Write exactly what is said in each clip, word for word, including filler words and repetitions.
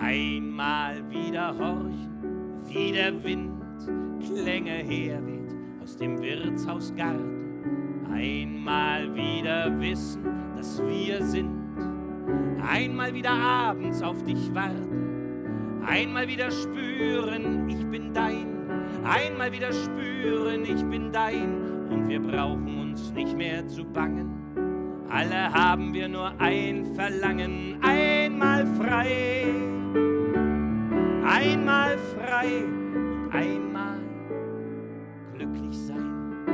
Einmal wieder horchen, wie der Wind Klänge herweht aus dem Wirtshausgarten. Einmal wieder wissen, dass wir sind. Einmal wieder abends auf dich warten. Einmal wieder spüren, ich bin dein. Einmal wieder spüren, ich bin dein. Und wir brauchen uns nicht mehr zu bangen. Alle haben wir nur ein Verlangen. Einmal frei. Einmal frei und einmal glücklich sein.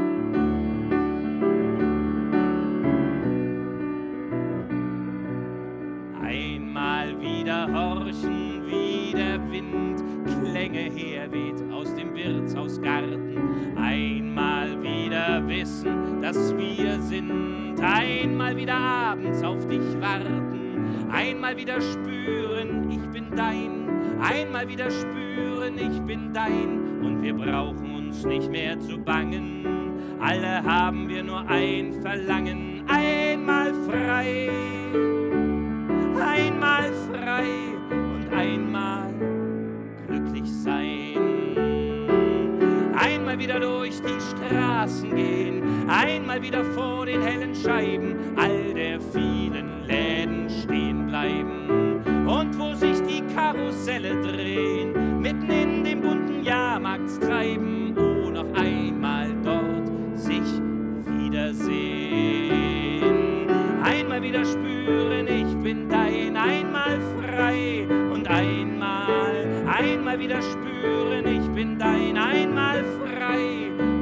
Einmal wieder horchen, wie der Wind Klänge herweht aus dem Wirtshausgarten. Einmal wieder wissen, dass wir sind. Einmal wieder abends auf dich warten. Einmal wieder spüren, ich bin dein. Einmal wieder spüren, ich bin dein. Und wir brauchen uns nicht mehr zu bangen. Alle haben wir nur ein Verlangen. Einmal frei. Einmal frei und einmal glücklich sein. Einmal wieder durch die Straßen gehen, einmal wieder vor den hellen Scheiben all der vielen Läden stehen bleiben. Und wo sich die Karusselle drehen, mitten in dem bunten Jahrmarktstreiben, oh, noch einmal dort sich wiedersehen. Einmal wieder spüren, ich bin dein, einmal frei und einmal, einmal wieder spüren, ich bin dein, einmal frei